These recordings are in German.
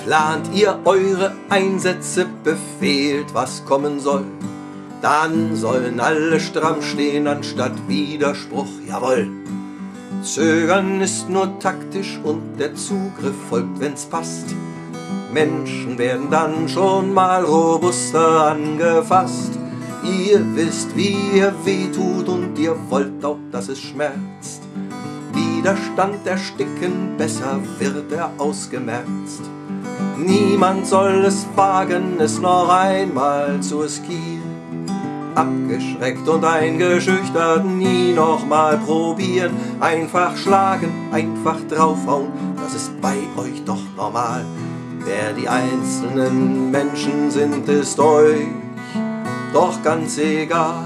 Plant ihr eure Einsätze, befehlt, was kommen soll, dann sollen alle stramm stehen anstatt Widerspruch, jawohl. Zögern ist nur taktisch und der Zugriff folgt, wenn's passt. Menschen werden dann schon mal robuster angefasst. Ihr wisst, wie ihr wehtut und ihr wollt auch, dass es schmerzt. Widerstand ersticken, besser wird er ausgemerzt. Niemand soll es wagen, es noch einmal zu riskieren. Abgeschreckt und eingeschüchtert, nie noch mal probieren. Einfach schlagen, einfach draufhauen, das ist bei euch doch normal. Wer die einzelnen Menschen sind, ist euch doch ganz egal.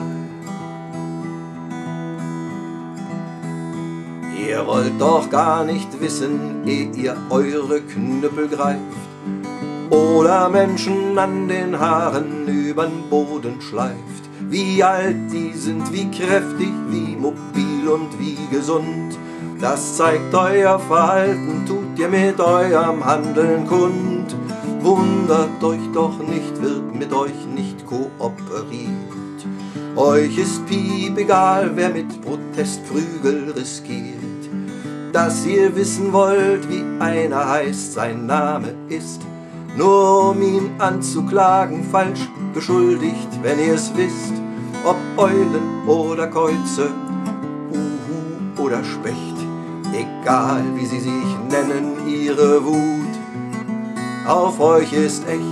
Ihr wollt doch gar nicht wissen, ehe ihr eure Knüppel greift oder Menschen an den Haaren übern Boden schleift. Wie alt die sind, wie kräftig, wie mobil und wie gesund, das zeigt euer Verhalten, tut ihr mit eurem Handeln kund. Wundert euch doch nicht, wird mit euch nicht kooperiert. Euch ist piep egal, wer mit Protestprügel riskiert. Dass ihr wissen wollt, wie einer heißt, sein Name ist, nur um ihn anzuklagen, falsch beschuldigt, wenn ihr's wisst. Ob Eulen oder Käuze, Uhu oder Specht, egal wie sie sich nennen, ihre Wut auf euch ist echt.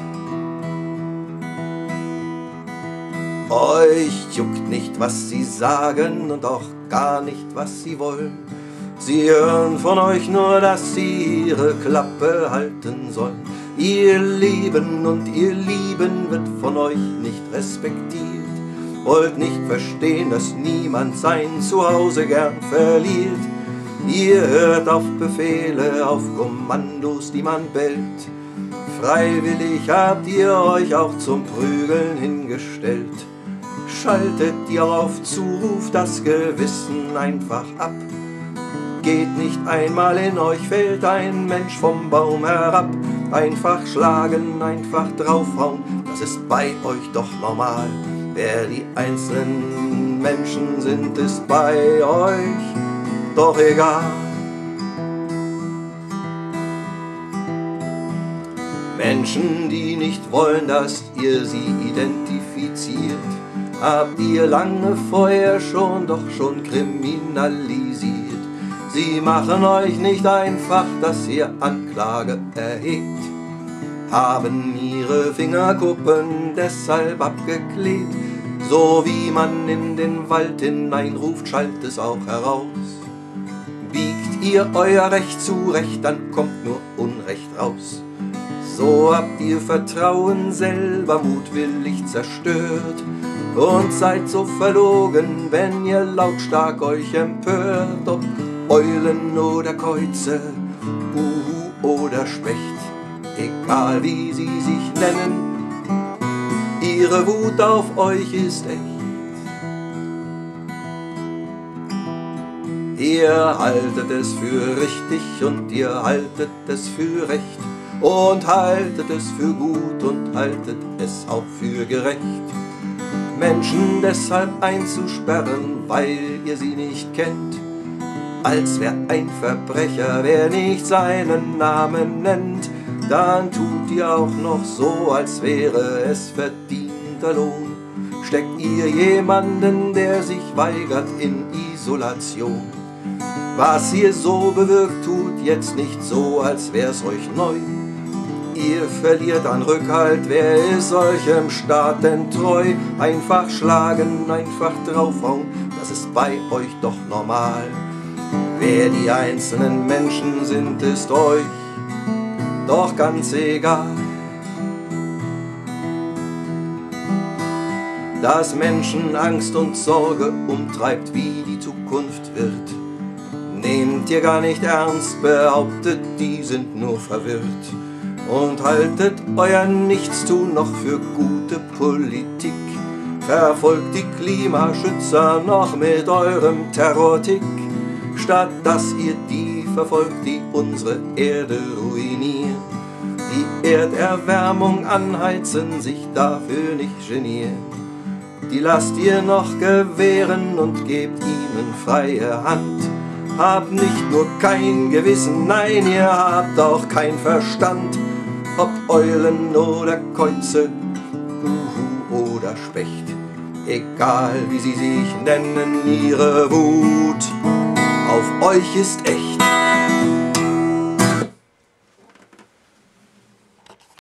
Euch juckt nicht, was sie sagen und auch gar nicht, was sie wollen. Sie hören von euch nur, dass sie ihre Klappe halten sollen. Ihr Leben und ihr Lieben wird von euch nicht respektiert. Wollt nicht verstehen, dass niemand sein Zuhause gern verliert. Ihr hört auf Befehle, auf Kommandos, die man bellt. Freiwillig habt ihr euch auch zum Prügeln hingestellt. Schaltet ihr auf Zuruf das Gewissen einfach ab. Geht nicht einmal in euch, fällt ein Mensch vom Baum herab. Einfach schlagen, einfach draufhauen, das ist bei euch doch normal. Wer die einzelnen Menschen sind, ist bei euch doch egal. Menschen, die nicht wollen, dass ihr sie identifiziert, habt ihr lange vorher doch schon kriminalisiert. Sie machen euch nicht einfach, dass ihr Anklage erhebt, haben ihre Fingerkuppen deshalb abgeklebt. So wie man in den Wald hineinruft, schallt es auch heraus. Biegt ihr euer Recht zurecht, dann kommt nur Unrecht raus. So habt ihr Vertrauen selber mutwillig zerstört und seid so verlogen, wenn ihr lautstark euch empört. Ob Eulen oder Käuze, Uhu oder Specht, egal wie sie sich nennen, ihre Wut auf euch ist echt. Ihr haltet es für richtig und ihr haltet es für recht und haltet es für gut und haltet es auch für gerecht. Menschen deshalb einzusperren, weil ihr sie nicht kennt, als wär ein Verbrecher, wer nicht seinen Namen nennt. Dann tut ihr auch noch so, als wäre es verdienter Lohn. Steckt ihr jemanden, der sich weigert, in Isolation. Was ihr so bewirkt, tut jetzt nicht so, als wär's euch neu. Ihr verliert an Rückhalt, wer ist euch im Staat denn treu? Einfach schlagen, einfach draufhauen, das ist bei euch doch normal. Wer die einzelnen Menschen sind, ist euch doch ganz egal. Dass Menschen Angst und Sorge umtreibt, wie die Zukunft wird, nehmt ihr gar nicht ernst, behauptet, die sind nur verwirrt. Und haltet euer Nichtstun noch für gute Politik. Verfolgt die Klimaschützer noch mit eurem Terrortick, statt dass ihr die verfolgt, die unsere Erde ruinieren. die Erderwärmung anheizen, sich dafür nicht genieren. Die lasst ihr noch gewähren und gebt ihnen freie Hand. Habt nicht nur kein Gewissen, nein, ihr habt auch kein Verstand. Ob Eulen oder Käuze, Uhu oder Specht, egal wie sie sich nennen, ihre Wut auf euch ist echt.